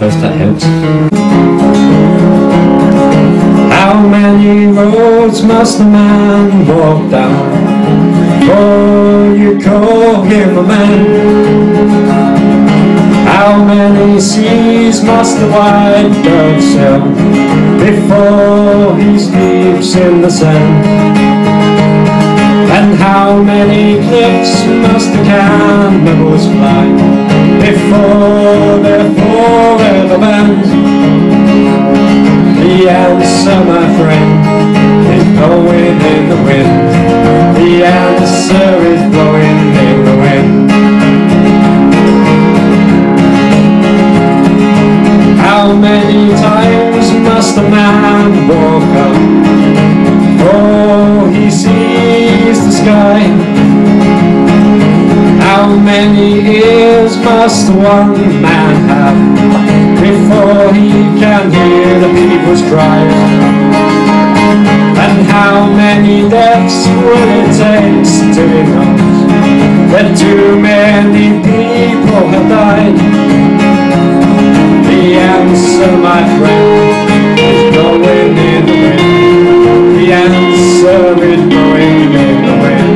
first that helps. How many roads must a man walk down before you call him a man? How many seas must the white dove sail before he sleeps in the sand? And how many cliffs must the cannibals fly before they're forever banned? The answer, my friend, is blowing in the wind. The answer is blowing in the wind. How many times must a man walk up before he sees the sky? How many ears must one man have before he can hear the people's cries? And how many deaths will it take till he knows that too many people have died? The answer, my friend, is blowing in the wind. The answer is blowing in the wind.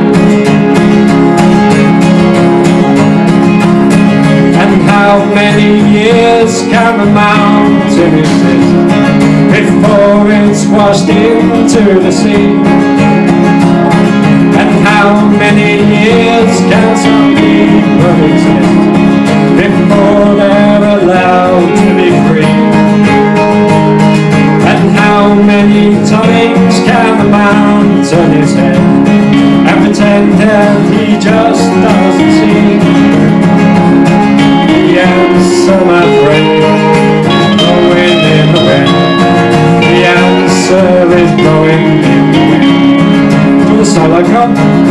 And how many years can a mountain exist before it's washed into the sea? And how many years can some people exist before they're allowed to be free? And how many times can a man turn his head and pretend that he just doesn't see? The answer, my friend, is blowing in the wind. The answer is blowing in the wind. Do the solo cut.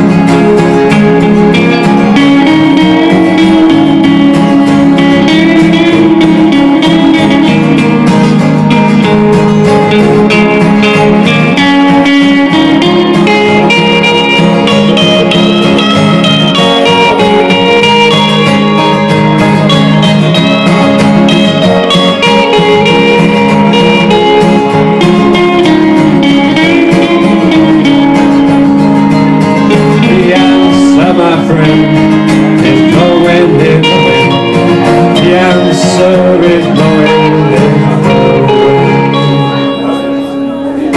My friend, is blowing in the wind. The answer is